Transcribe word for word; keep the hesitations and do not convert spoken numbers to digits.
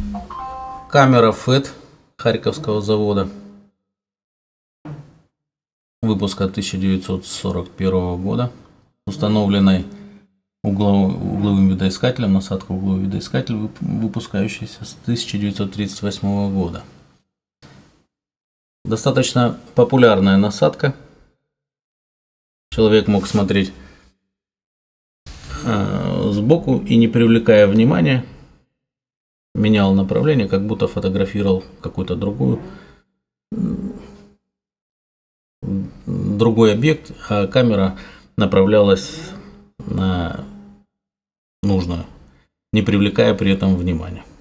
Камера ФЭТ Харьковского завода, выпуска тысяча девятьсот сорок первого года, установленной углов, угловым видоискателем, насадка угловой видоискатель, выпускающийся с тысяча девятьсот тридцать восьмого года. Достаточно популярная насадка. Человек мог смотреть э, сбоку и, не привлекая внимания, менял направление, как будто фотографировал какую-то другую другой объект, а камера направлялась на нужную, не привлекая при этом внимания.